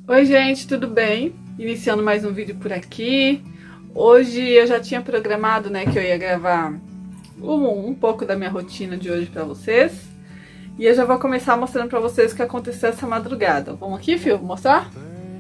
Oi gente, tudo bem? Iniciando mais um vídeo por aqui. Hoje eu já tinha programado, né, que eu ia gravar um pouco da minha rotina de hoje pra vocês. E eu já vou começar mostrando pra vocês o que aconteceu essa madrugada. Vamos aqui, filho? Vou mostrar?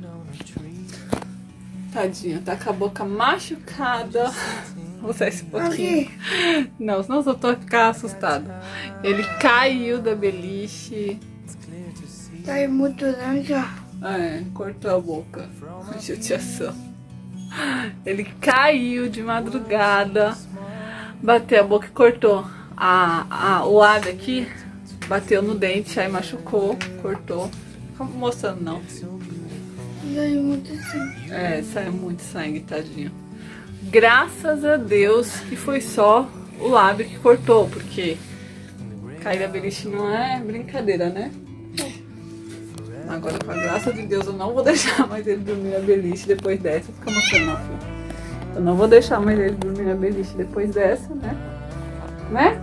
Tadinha, tá com a boca machucada. Vou mostrar esse pouquinho. Não, senão eu tô ficar assustada. Ele caiu da beliche. Tá muito laranja. É, cortou a boca. Judiação. Ele caiu de madrugada, bateu a boca e cortou o lábio aqui, bateu no dente, aí machucou, cortou. Não tô mostrando não. Saiu muito sangue. É, saiu muito sangue, tadinho. Graças a Deus que foi só o lábio que cortou, porque cair da beliche não é brincadeira, né? Agora, com a graça de Deus, eu não vou deixar mais ele dormir na beliche depois dessa. Fica mostrando, não, filho. Eu não vou deixar mais ele dormir na beliche depois dessa, né? Né?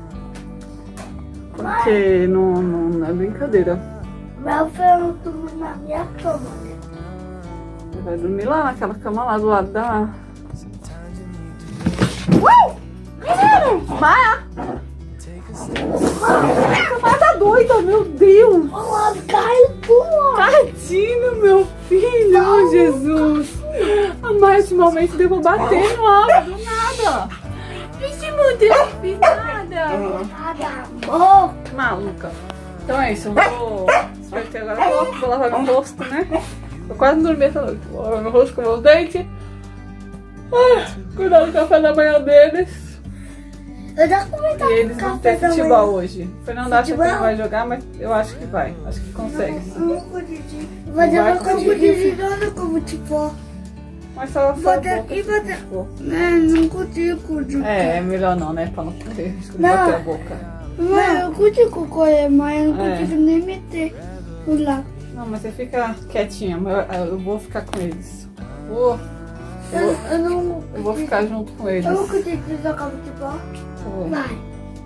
Porque não é brincadeira. Meu filho dormiu na minha cama. Ele vai dormir lá naquela cama lá do lado da... Menino! Maia! Maia tá doida, meu Deus! Olha, caiu tudo! Tadinho, meu filho! Oh, Jesus! A Maia ultimamente deu pra bater no alto do nada! Vixe, meu Deus, não fiz nada! Amor! Maluca! Então é isso, eu vou despertar agora, vou lavar meu rosto, né? Eu quase não dormi essa noite. Vou lavar meu rosto com meus dentes. Cuidar do café da manhã deles. Eu já comentei. E eles vão ter futebol hoje. O Fernando acha que não vai jogar, mas eu acho que vai. Acho que consegue. Vai jogar com o de como tipo. Mas só Bater aqui, bater. Não consigo. É melhor não, né? Pra não correr, Não. bater a boca. Mãe, eu consigo correr, mas eu não consigo nem meter o lá. Não, mas você fica quietinha. Eu vou ficar com eles. Eu vou ficar junto com eles. Eu não consigo jogar futebol. Vai.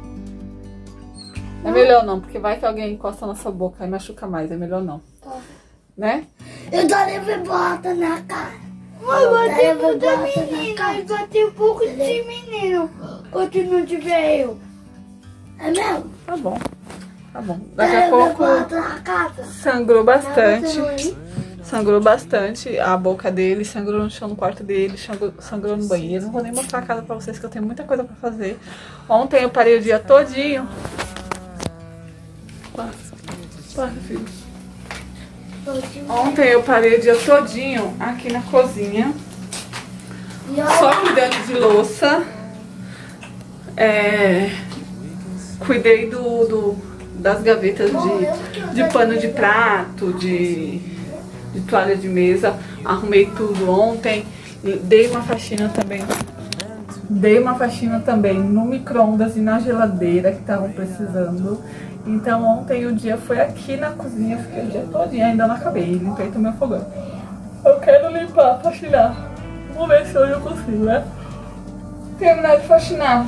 É melhor não, porque vai que alguém encosta na sua boca e machuca mais. É melhor não. Tá. Né? Eu tô levando bota na cara. Mas botei muita menina. Eu botei um pouco de menino. Quando não tiver eu. É mesmo? Tá bom. Tá bom. Daqui a pouco sangrou bastante. Sangrou bastante a boca dele, sangrou no chão no quarto dele, sangrou no banheiro. Não vou nem mostrar a casa pra vocês que eu tenho muita coisa pra fazer. Ontem eu parei o dia todinho. Passa, filho. Ontem eu parei o dia todinho aqui na cozinha. Só cuidando de louça. Cuidei das gavetas de pano de prato, de toalha de mesa, arrumei tudo ontem, dei uma faxina também no micro-ondas e na geladeira que estavam precisando. Então ontem o dia foi aqui na cozinha, fiquei o dia todinho, ainda não acabei, limpei também o fogão. Eu quero limpar, faxinar, vamos ver se hoje eu consigo, né? Terminar de faxinar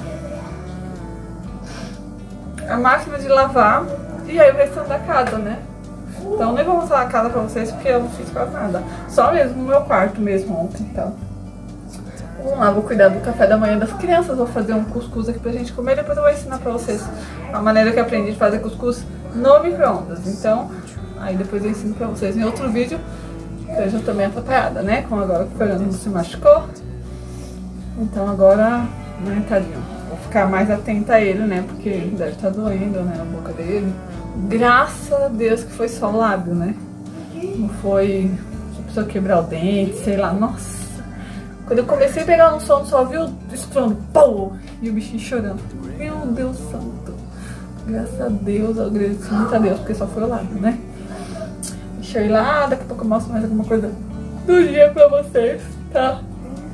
a máquina de lavar e aí o restante da casa, né? Então nem vou mostrar a casa pra vocês porque eu não fiz quase nada. Só mesmo no meu quarto mesmo ontem, então. Vamos lá, vou cuidar do café da manhã das crianças. Vou fazer um cuscuz aqui pra gente comer. Depois eu vou ensinar pra vocês a maneira que eu aprendi de fazer cuscuz no micro-ondas. Então, aí depois eu ensino pra vocês em outro vídeo. Que hoje eu tô meio atrapalhada, né? Como agora que o Fernando se machucou. Então agora, né, tadinho. Vou ficar mais atenta a ele, né? Porque deve estar doendo, né? A boca dele. Graças a Deus que foi só o lábio, né? Não foi a pessoa quebrar o dente, sei lá. Nossa! Quando eu comecei a pegar no sono, só vi o estrondo, pô! E o bichinho chorando. Meu Deus santo! Graças a Deus, eu agradeço muito a Deus, porque só foi o lábio, né? Deixa eu ir lá, daqui a pouco eu mostro mais alguma coisa do dia pra vocês, tá?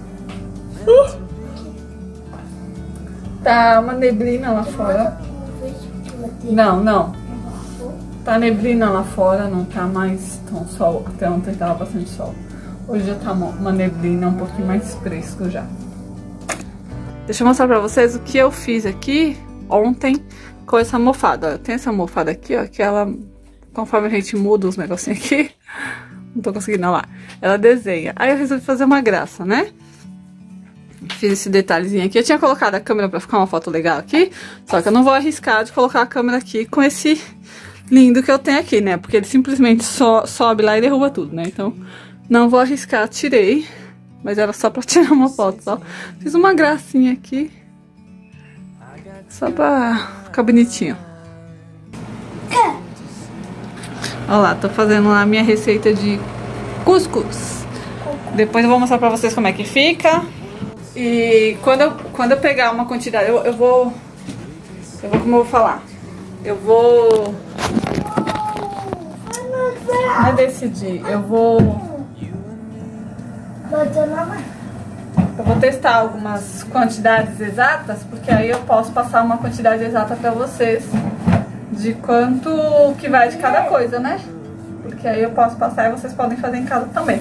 Tá uma neblina lá fora. Não. Tá neblina lá fora, não tá mais tão sol. Até ontem tava bastante sol. Hoje já tá uma neblina um pouquinho mais fresco já. Deixa eu mostrar pra vocês o que eu fiz aqui ontem com essa almofada. Tem essa almofada aqui, ó, que ela, conforme a gente muda os negocinhos aqui, Não tô conseguindo, olha lá. Ela desenha. Aí eu resolvi fazer uma graça, né? Fiz esse detalhezinho aqui. Eu tinha colocado a câmera pra ficar uma foto legal aqui. Só que eu não vou arriscar de colocar a câmera aqui com esse lindo que eu tenho aqui, né? Porque ele simplesmente sobe lá e derruba tudo, né? Então, não vou arriscar. Tirei. Mas era só pra tirar uma foto, só. Fiz uma gracinha aqui. Só pra ficar bonitinho. Olha lá, tô fazendo lá a minha receita de cuscuz. Depois eu vou mostrar pra vocês como é que fica. E quando eu pegar uma quantidade, eu vou como eu vou falar? Eu vou... Não é decidir, eu vou testar algumas quantidades exatas, porque aí eu posso passar uma quantidade exata pra vocês de quanto que vai de cada coisa, né? Porque aí eu posso passar e vocês podem fazer em casa também.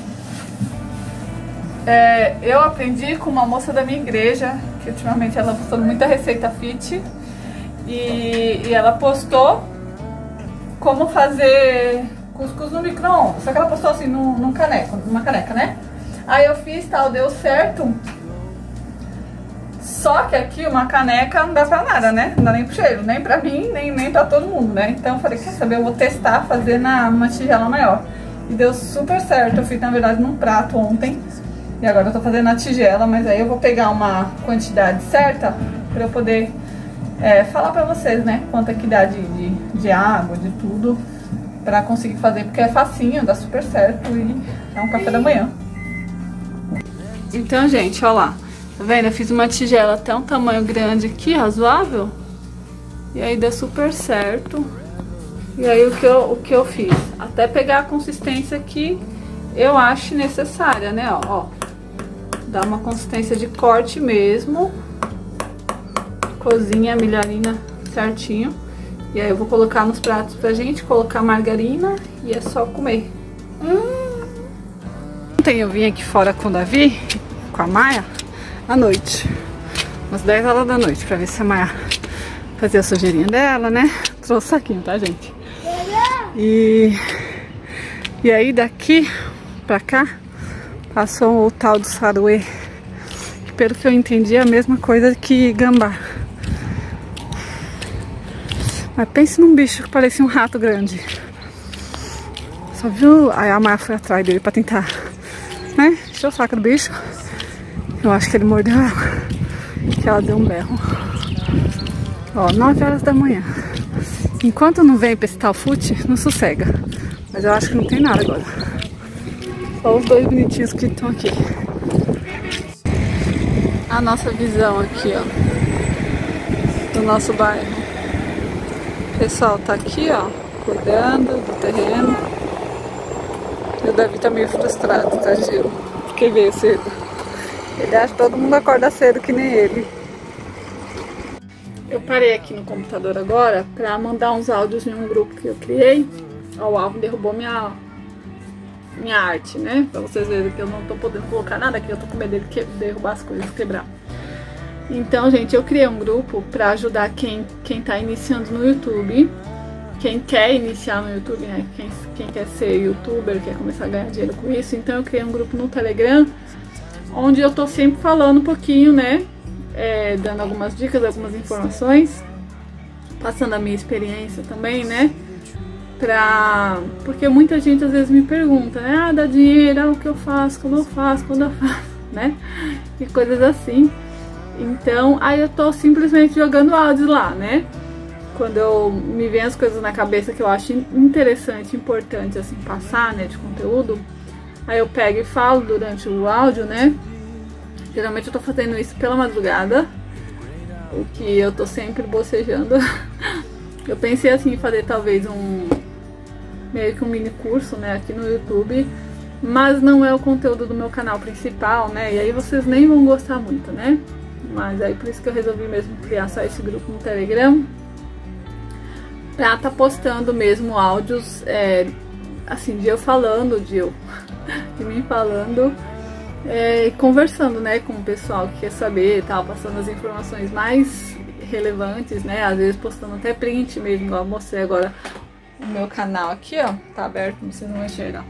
Eu aprendi com uma moça da minha igreja, que ultimamente ela postou muita receita fit, e ela postou como fazer cuscuz no micro-ondas. Só que ela postou assim numa caneca, né? Aí eu fiz, tal, deu certo. Só que aqui uma caneca não dá pra nada, né? Não dá nem pro cheiro, nem pra mim, nem pra todo mundo, né? Então eu falei, quer saber, eu vou testar, fazer numa tigela maior. E deu super certo. Eu fiz, na verdade, num prato ontem. E agora eu tô fazendo na tigela, mas aí eu vou pegar uma quantidade certa pra eu poder falar pra vocês, né? Quanto é que dá de água, de tudo, pra conseguir fazer. Porque é facinho, dá super certo e é um café da manhã. Então, gente, ó lá. Tá vendo? Eu fiz uma tigela até um tamanho grande aqui, razoável. E aí deu super certo. E aí o que eu fiz? Até pegar a consistência que eu acho necessária, né? Ó. Dá uma consistência de corte mesmo. Cozinha a milharina certinho. E aí eu vou colocar nos pratos pra gente, colocar margarina e é só comer. Ontem eu vim aqui fora com o Davi, com a Maia, à noite. Umas 10 horas da noite, pra ver se a Maia fazia a sujeirinha dela, né? Trouxe o saquinho, tá, gente? E aí daqui pra cá passou o tal do saruê, que pelo que eu entendi é a mesma coisa que gambá. Mas pense num bicho que parecia um rato grande. Só viu? Aí a Maia foi atrás dele pra tentar, né? Encheu o saco do bicho. Eu acho que ele mordeu ela. Que ela deu um berro. Ó, 9 horas da manhã. Enquanto não vem pra esse tal fute, não sossega. Mas eu acho que não tem nada agora. Só os dois bonitinhos que estão aqui. A nossa visão aqui, ó, do nosso bairro. O pessoal tá aqui, ó, cuidando do terreno. E o Davi tá meio frustrado, tá, Gil? Porque veio cedo. Ele acha que todo mundo acorda cedo que nem ele. Eu parei aqui no computador agora pra mandar uns áudios em um grupo que eu criei. Ó, o Alvin derrubou minha arte, né? Pra vocês verem que eu não tô podendo colocar nada aqui, eu tô com medo dele derrubar as coisas, quebrar. Então, gente, eu criei um grupo pra ajudar quem tá iniciando no YouTube, quem quer iniciar no YouTube, né? Quem quer ser youtuber, quer começar a ganhar dinheiro com isso. Então eu criei um grupo no Telegram, onde eu tô sempre falando um pouquinho, né? Dando algumas dicas, algumas informações, passando a minha experiência também, né? Porque muita gente às vezes me pergunta, né? Ah, dá dinheiro, o que eu faço, como eu faço, quando eu faço, né? E coisas assim. Então, aí eu tô simplesmente jogando áudios lá, né? Quando me vem as coisas na cabeça que eu acho interessante, importante, assim, passar, né, de conteúdo, aí eu pego e falo durante o áudio, né? Geralmente eu tô fazendo isso pela madrugada, o que eu tô sempre bocejando. Eu pensei, assim, em fazer talvez meio que um mini curso, né, aqui no YouTube, mas não é o conteúdo do meu canal principal, né? E aí vocês nem vão gostar muito, né? Mas aí por isso que eu resolvi mesmo criar só esse grupo no Telegram, pra tá postando mesmo áudios, assim, de eu falando, de mim falando, conversando, né, com o pessoal que quer saber e tal, passando as informações mais relevantes, né, às vezes postando até print mesmo, igual eu mostrei agora o meu canal aqui, ó, tá aberto, vocês não vão enxergar.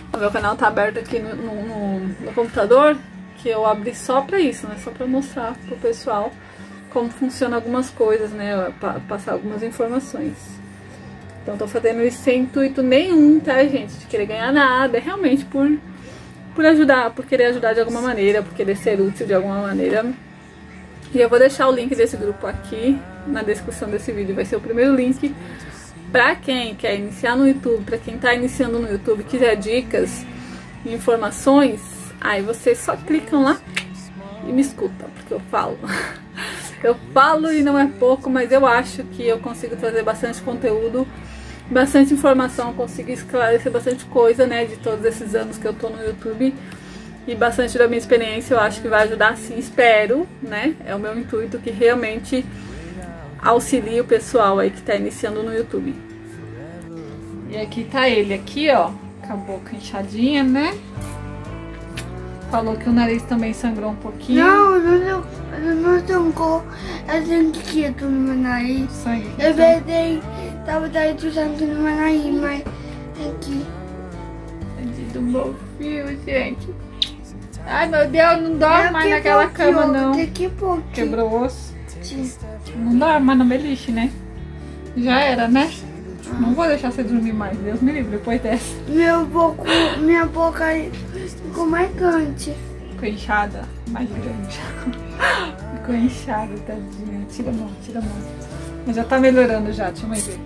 O meu canal tá aberto aqui no computador, que eu abri só pra isso, né? Só pra mostrar pro pessoal como funciona algumas coisas, né? Passar algumas informações. Então tô fazendo isso sem intuito nenhum, tá, gente? De querer ganhar nada, é realmente por ajudar, por querer ajudar de alguma maneira, por querer ser útil de alguma maneira. E eu vou deixar o link desse grupo aqui na descrição desse vídeo, vai ser o primeiro link. Pra quem quer iniciar no YouTube, pra quem tá iniciando no YouTube, quiser dicas e informações, aí vocês só clicam lá e me escutam, porque eu falo. Eu falo e não é pouco, mas eu acho que eu consigo trazer bastante conteúdo, bastante informação, consigo esclarecer bastante coisa, né, de todos esses anos que eu tô no YouTube. E bastante da minha experiência eu acho que vai ajudar sim, espero, né? É o meu intuito que realmente auxilie o pessoal aí que tá iniciando no YouTube. E aqui tá ele aqui, ó, com a boca inchadinha, né? Falou que o nariz também sangrou um pouquinho. Não sangrou. É sangue quieto no meu nariz. Sangue. Eu verdei, tava dando sangue no meu nariz, mas aqui. Do meu fio, gente. Ai, meu Deus, não dorme mais naquela cama, não. Quebrou o osso. Sim. Não dorme mais na beliche, né? Já era, né? Não vou deixar você dormir mais, Deus me livre, depois dessa. Minha boca ficou mais grande. Ficou inchada, mais grande. Ficou inchada, tadinha. Tira a mão, tira a mão. Mas já tá melhorando já, deixa eu ver.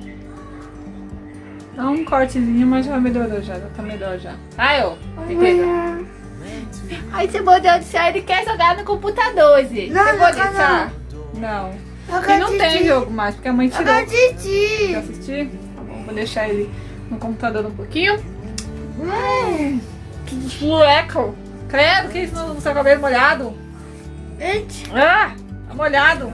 Dá um cortezinho, mas já melhorou já tá melhor já. Ai, ó, aí você botou de sair, ele quer jogar no computador, Zê. Não, você não, pode deixar? Não. Porque não tem jogo mais, porque a mãe tirou. Quer assistir? Tá bom, vou deixar ele no computador um pouquinho. Que fuleco. Credo, que isso no seu cabelo molhado? Ah, tá molhado.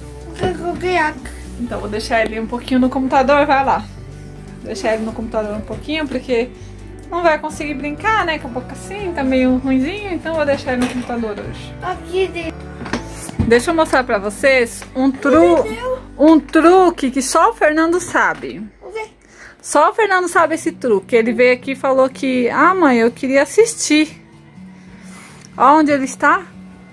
Então vou deixar ele um pouquinho no computador, vai lá. Vou deixar ele no computador um pouquinho, porque não vai conseguir brincar, né? Com a boca assim, tá meio ruinzinho, então vou deixar ele no computador hoje. Aqui dentro. Deixa eu mostrar pra vocês um truque que só o Fernando sabe. Só o Fernando sabe esse truque. Ele veio aqui e falou que... Ah, mãe, eu queria assistir. Onde ele está?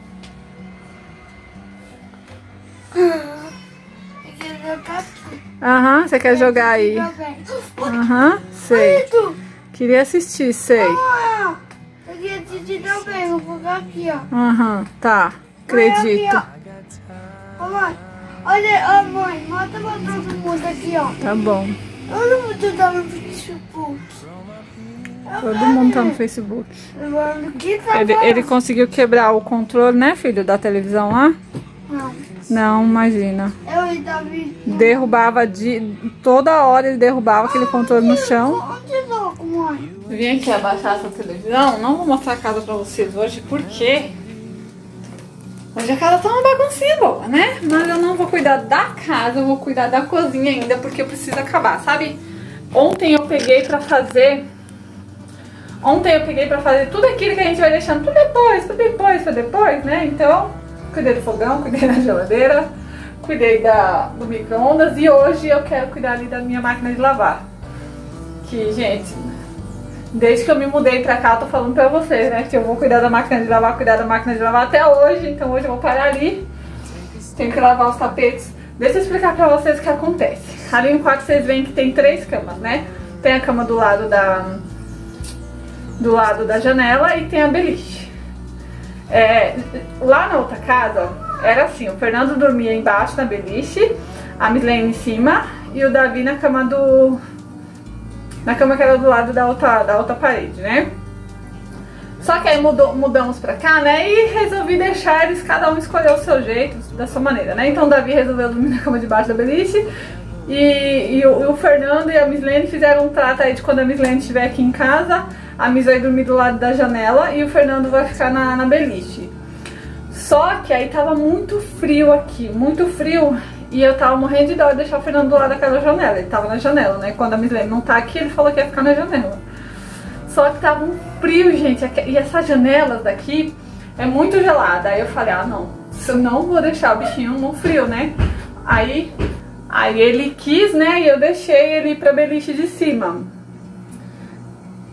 Aham, você quer jogar aí? Aham, sei. Queria assistir, sei. Eu queria assistir também, vou colocar aqui, ó. Aham, tá. Acredito. Ô mãe, olha, mãe, mostra pra todo mundo aqui, ó. Tá bom. Todo mundo tá no Facebook. Todo mundo tá no Facebook. Que tá Ele conseguiu quebrar o controle, né, filho, da televisão lá? Não. Não, imagina. Eu tava... Derrubava toda hora, ele derrubava aquele controle no chão. Onde tô, mãe? Vim aqui abaixar essa televisão. Não vou mostrar a casa pra vocês hoje, porque hoje a casa tá uma baguncinha boa, né? Mas eu não vou cuidar da casa, eu vou cuidar da cozinha ainda, porque eu preciso acabar, sabe? Ontem eu peguei pra fazer tudo aquilo que a gente vai deixando pra depois, né? Então, cuidei do fogão, cuidei da geladeira, cuidei do micro-ondas e hoje eu quero cuidar ali da minha máquina de lavar. Que, gente, desde que eu me mudei pra cá, eu tô falando pra vocês, né? Que eu vou cuidar da máquina de lavar, até hoje. Então hoje eu vou parar ali. Tenho que lavar os tapetes. Deixa eu explicar pra vocês o que acontece. Ali no quarto vocês veem que tem 3 camas, né? Tem a cama do lado da janela e tem a beliche. Lá na outra casa, era assim, o Fernando dormia embaixo na beliche, a Mislene em cima e o Davi na cama que era do lado da outra parede, né? Só que aí mudamos pra cá, né? E resolvi deixar eles, cada um escolher o seu jeito, da sua maneira, né? Então o Davi resolveu dormir na cama de baixo da beliche e o Fernando e a Mislene fizeram um trato aí de quando a Mislene estiver aqui em casa, a Mis vai dormir do lado da janela e o Fernando vai ficar na beliche. Só que aí tava muito frio aqui, muito frio, e eu tava morrendo de dó de deixar o Fernando do lado daquela janela. Ele tava na janela, né? Quando a Mislene não tá aqui, ele falou que ia ficar na janela. Só que tava um frio, gente, e essas janelas daqui é muito gelada. Aí eu falei, ah não, eu não vou deixar o bichinho no frio, né? Aí ele quis, né, e eu deixei ele ir pra beliche de cima.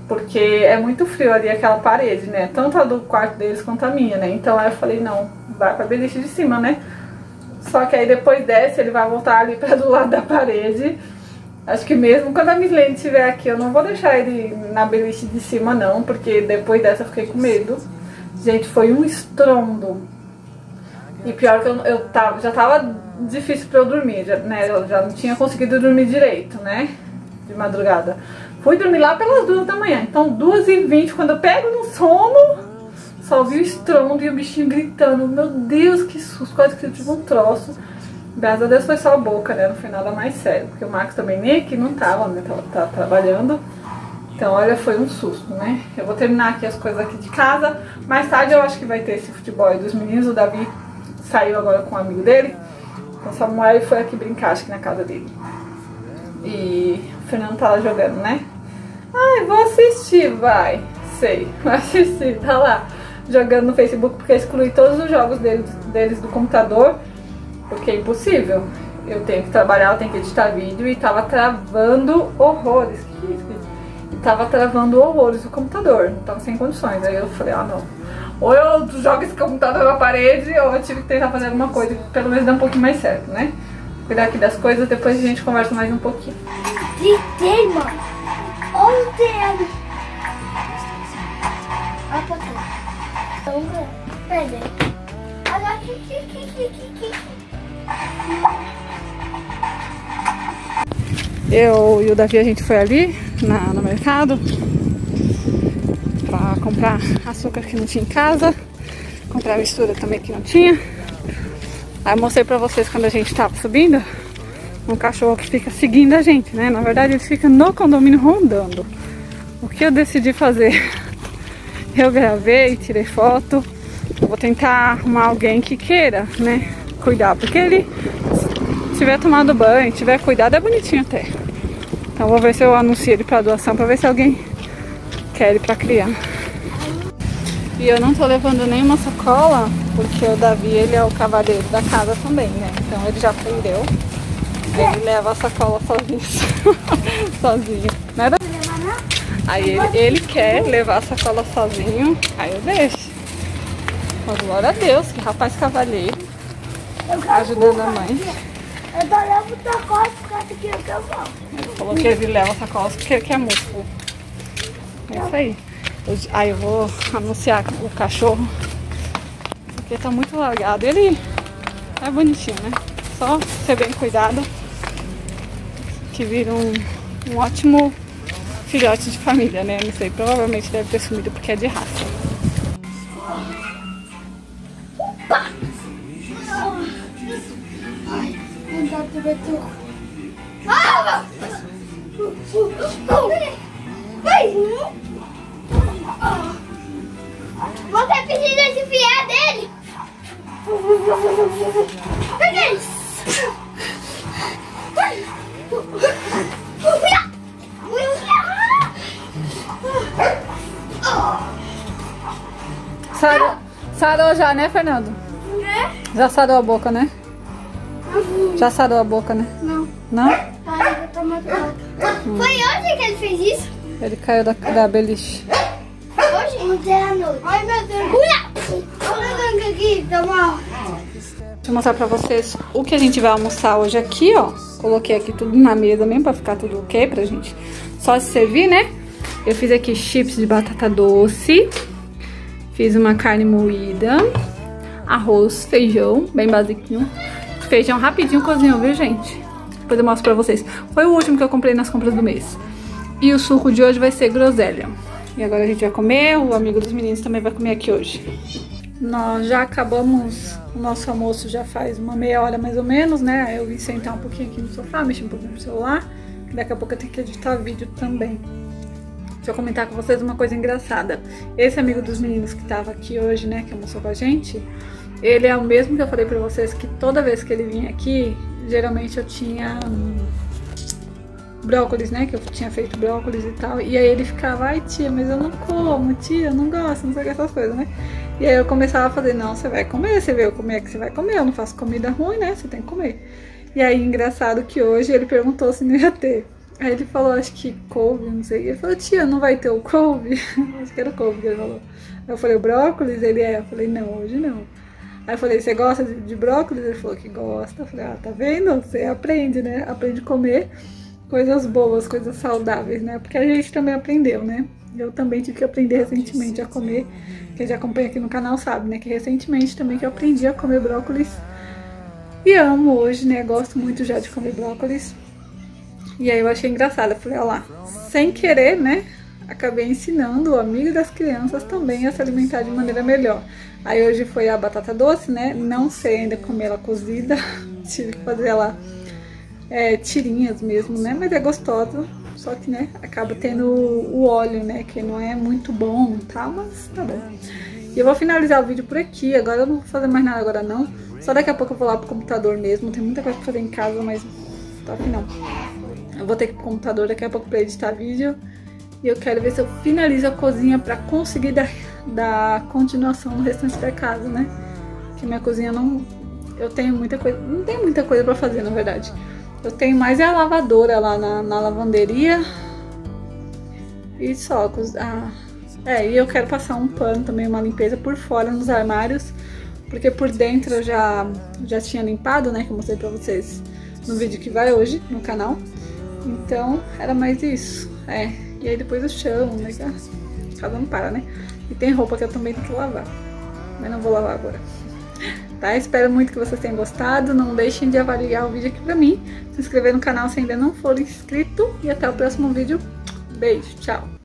Porque é muito frio ali aquela parede, né? Tanto a do quarto deles quanto a minha, né? Então aí eu falei, não, vai pra beliche de cima, né? Só que aí depois desce, ele vai voltar ali pra do lado da parede. Acho que mesmo quando a Mislene estiver aqui, eu não vou deixar ele na beliche de cima não, porque depois dessa eu fiquei com medo. Gente, foi um estrondo. E pior que já tava difícil pra eu dormir, né? Eu já não tinha conseguido dormir direito, né? De madrugada. Fui dormir lá pelas 2 da manhã. Então 2h20, quando eu pego no sono, só vi o estrondo e o bichinho gritando. Meu Deus, que susto, quase que eu tive um troço. Graças a Deus foi só a boca, né? Não foi nada mais sério. Porque o Max também nem aqui não tava, né? Tava trabalhando. Então, olha, foi um susto, né? Eu vou terminar aqui as coisas aqui de casa. Mais tarde eu acho que vai ter esse futebol aí dos meninos. O Davi saiu agora com um amigo dele. Então, o Samuel foi aqui brincar, acho que na casa dele. E o Fernando tá lá jogando, né? Ai, vou assistir, vai. Sei, vai assistir, tá lá. Jogando no Facebook, porque eu excluí todos os jogos deles do computador. Porque é impossível. Eu tenho que trabalhar, eu tenho que editar vídeo e tava travando horrores. Que isso? E tava travando horrores o computador. Não tava sem condições. Aí eu falei, ah não. Ou eu jogo esse computador na parede, ou eu tive que tentar fazer alguma coisa que pelo menos dê um pouquinho mais certo, né? Cuidar aqui das coisas, depois a gente conversa mais um pouquinho. Gritei, mano. Olha o dedo. Olha pra cá. Vamos ver. Peraí. Olha aqui. Eu e o Davi, a gente foi ali no mercado pra comprar açúcar que não tinha em casa, comprar mistura também que não tinha. Aí eu mostrei pra vocês quando a gente tava subindo, um cachorro que fica seguindo a gente, né? Na verdade ele fica no condomínio rondando. O que eu decidi fazer? Eu gravei, tirei foto. Eu vou tentar arrumar alguém que queira, né, cuidar, porque ele, se tiver tomado banho, tiver cuidado, é bonitinho até. Então vou ver se eu anuncio ele pra doação, pra ver se alguém quer ele pra criar. E eu não tô levando nenhuma sacola, porque o Davi, ele é o cavaleiro da casa também, né? Então ele já aprendeu. Ele leva a sacola sozinho. Sozinho, né? Aí ele quer levar a sacola sozinho, aí eu deixo. Mas glória a Deus, que rapaz cavaleiro, ajudando a mãe. Eu tô levando sacola por causa que eu vou. Ele falou que ele leva sacola porque ele quer músculo. É isso aí. Aí eu vou anunciar o cachorro, porque tá muito largado. Ele é bonitinho, né? Só ser bem cuidado, que vira um ótimo filhote de família, né? Não sei, provavelmente deve ter sumido porque é de raça. Você precisa desviar dele. Pega isso. Sarou já, né, Fernando? Já sarou a boca, né? Já sarou a boca, né? Não. Não? Foi hoje que ele fez isso? Ele caiu da beliche. Hoje? Ontem à noite. Ai, meu Deus. Olha aqui, tá mal. Deixa eu mostrar pra vocês o que a gente vai almoçar hoje aqui, ó. Coloquei aqui tudo na mesa mesmo pra ficar tudo ok pra gente só se servir, né? Eu fiz aqui chips de batata doce. Fiz uma carne moída. Arroz, feijão, bem basiquinho. Feijão rapidinho cozinhou, viu, gente? Depois eu mostro pra vocês. Foi o último que eu comprei nas compras do mês. E o suco de hoje vai ser groselha. E agora a gente vai comer, o amigo dos meninos também vai comer aqui hoje. Nós já acabamos o nosso almoço já faz uma meia hora mais ou menos, né? Aí eu vim sentar um pouquinho aqui no sofá, mexer um pouquinho no celular. Que daqui a pouco eu tenho que editar vídeo também. Deixa eu comentar com vocês uma coisa engraçada. Esse amigo dos meninos que tava aqui hoje, né, que almoçou com a gente, ele é o mesmo que eu falei pra vocês que toda vez que ele vinha aqui, geralmente eu tinha brócolis, né, que eu tinha feito brócolis e tal, e aí ele ficava, ai tia, mas eu não como, tia, eu não gosto, não sei o que, essas coisas, né. E aí eu começava a fazer, não, você vai comer, você vê como é que você vai comer, eu não faço comida ruim, né, você tem que comer. E aí, engraçado que hoje ele perguntou se não ia ter. Aí ele falou, acho que couve, não sei. Ele falou, tia, não vai ter o couve? Acho que era o couve que ele falou. Aí eu falei, o brócolis? Ele é. Eu falei, não, hoje não. Aí eu falei, você gosta de brócolis? Ele falou que gosta. Eu falei, ah, tá vendo? Você aprende, né? Aprende a comer coisas boas, coisas saudáveis, né? Porque a gente também aprendeu, né? Eu também tive que aprender recentemente a comer. Quem já acompanha aqui no canal sabe, né? Que recentemente também que eu aprendi a comer brócolis. E amo hoje, né? Gosto muito já de comer brócolis. E aí eu achei engraçado. Eu falei, ó lá, sem querer, né? Acabei ensinando o amigo das crianças também a se alimentar de maneira melhor. Aí hoje foi a batata doce, né? Não sei ainda comer ela cozida. Tive que fazer ela tirinhas mesmo, né? Mas é gostosa. Só que, né, acaba tendo o óleo, né? Que não é muito bom e tal, mas tá bom. E eu vou finalizar o vídeo por aqui. Agora eu não vou fazer mais nada agora não. Só daqui a pouco eu vou lá pro computador mesmo. Tem muita coisa pra fazer em casa, mas tá aqui não. Eu vou ter que ir pro computador daqui a pouco pra editar vídeo. E eu quero ver se eu finalizo a cozinha pra conseguir dar continuação no restante da casa, né? Que minha cozinha não... Eu tenho muita coisa... Não tem muita coisa pra fazer, na verdade. Eu tenho mais a lavadora lá na lavanderia. E só... e eu quero passar um pano também, uma limpeza por fora nos armários. Porque por dentro eu já tinha limpado, né? Que eu mostrei pra vocês no vídeo que vai hoje no canal. Então, era mais isso. E aí depois o chão, né? Cada um para, né? E tem roupa que eu também tenho que lavar. Mas não vou lavar agora. Tá? Espero muito que vocês tenham gostado. Não deixem de avaliar o vídeo aqui pra mim. Se inscrever no canal se ainda não for inscrito. E até o próximo vídeo. Beijo, tchau!